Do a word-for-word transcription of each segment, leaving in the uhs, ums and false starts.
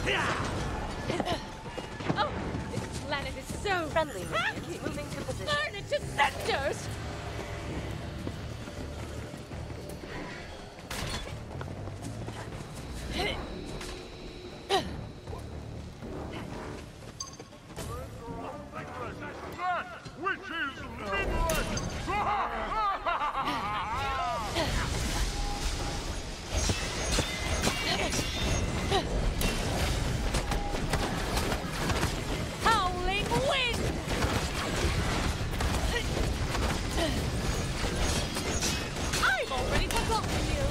Oh, this planet is so Friendly minions moving to position. turn into sectors! Which is liberation! Howling wind! I've already forgotten you!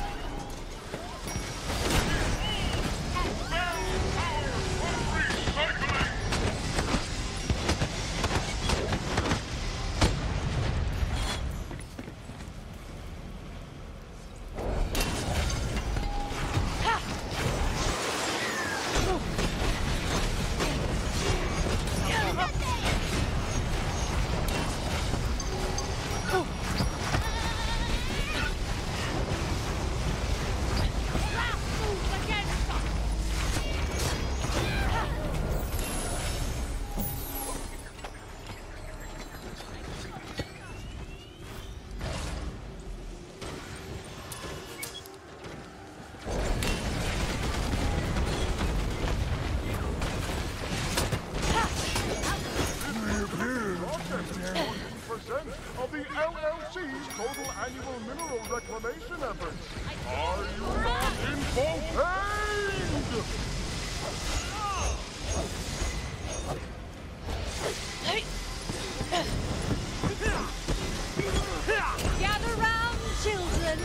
Of the L L C's total annual mineral reclamation efforts. Are you not infotained? Gather round, children!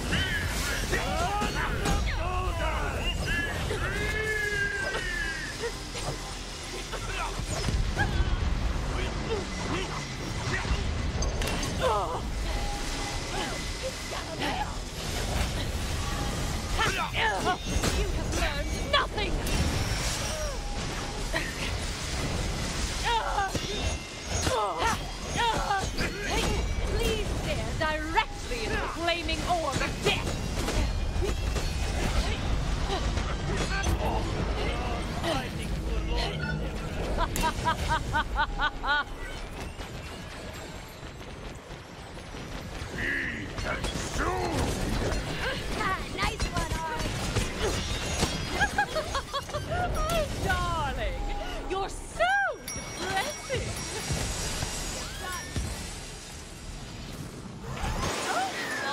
You have learned nothing! Please stare directly into the flaming orb of death! Nice one, Oh, darling! You're so depressing! Oh,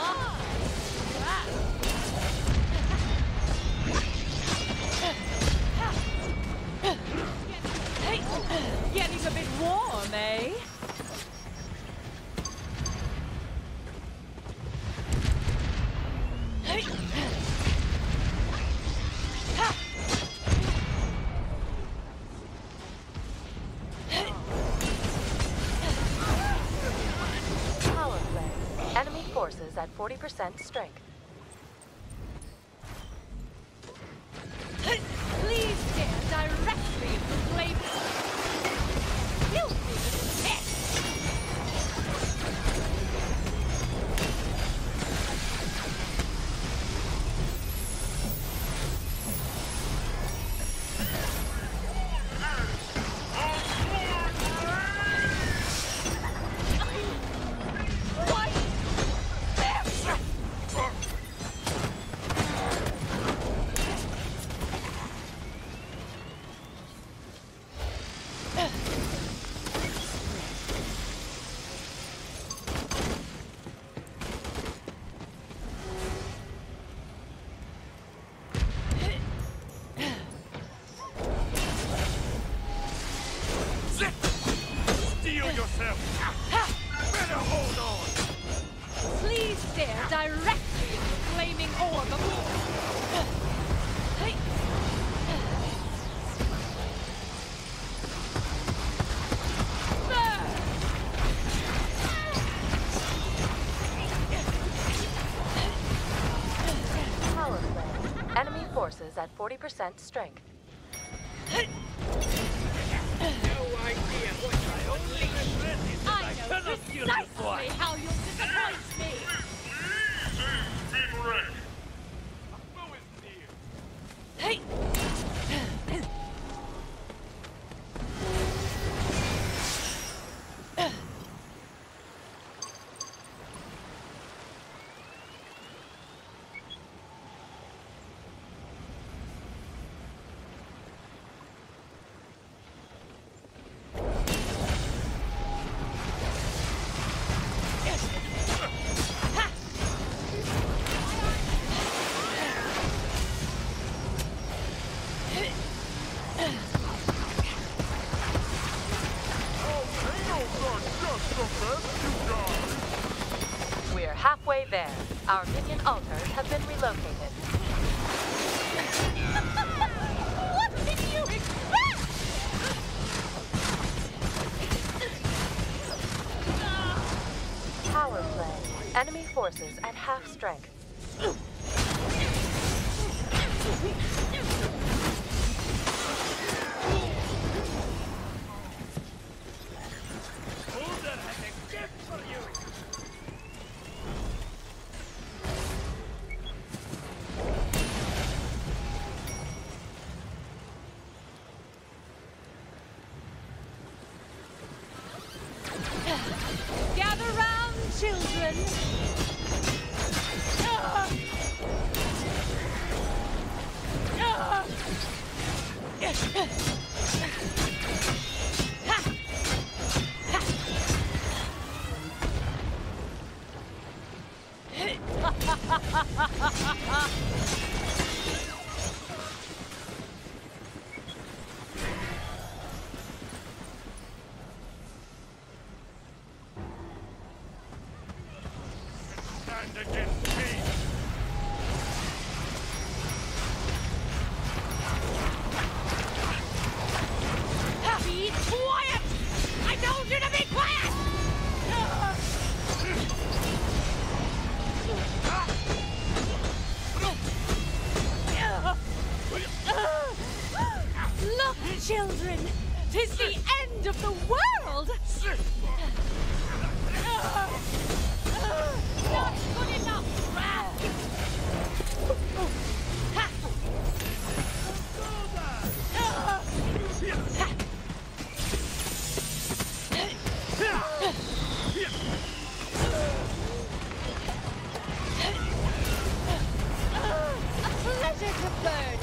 nice! Getting a bit warm, eh? Power play. Enemy forces at forty percent strength. Please stare directly into the flame. Filthy little pest! What? Steel yourself! Better hold on! Please stare directly into the flaming orb of... Hey! Power play. Enemy forces at forty percent strength. I know precisely how you'll disappoint me! Be ready. Hey! There, our minion altars have been relocated. What did you expect? Power play. Enemy forces at half strength. Boulder has a gift for you! Gather round, children. Ah! Ah! Ha! Ha! Stand against me! Be quiet! I told you to be quiet! Look, children! 'Tis the end of the world! Not good enough! A pleasure to burn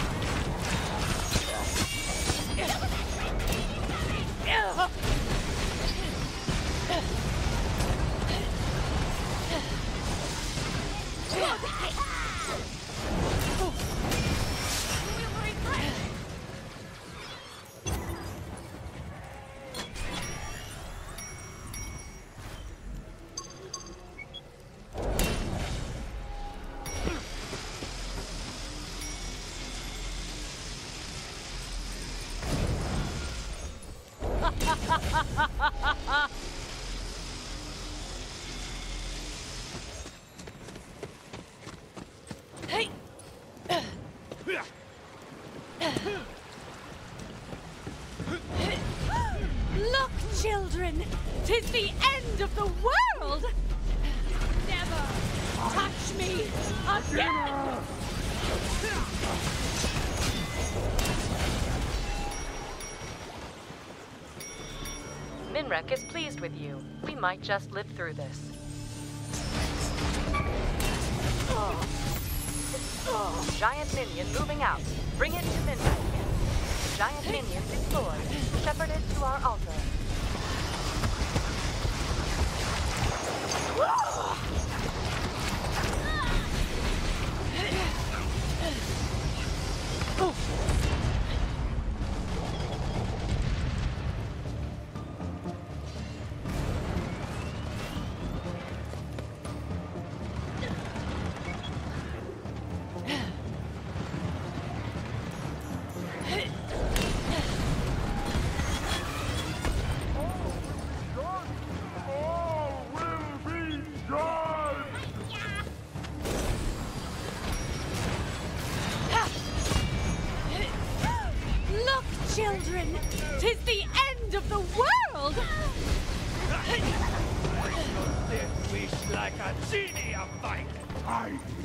Hey! Look, children! 'Tis the end of the world! Never touch me again! Minrek is pleased with you. We might just live through this. Giant minion moving out. Bring it to Minrek. Giant minion deployed. Shepherd it to our altar. Children, 'tis the end of the world! This wish like a genie of fight! I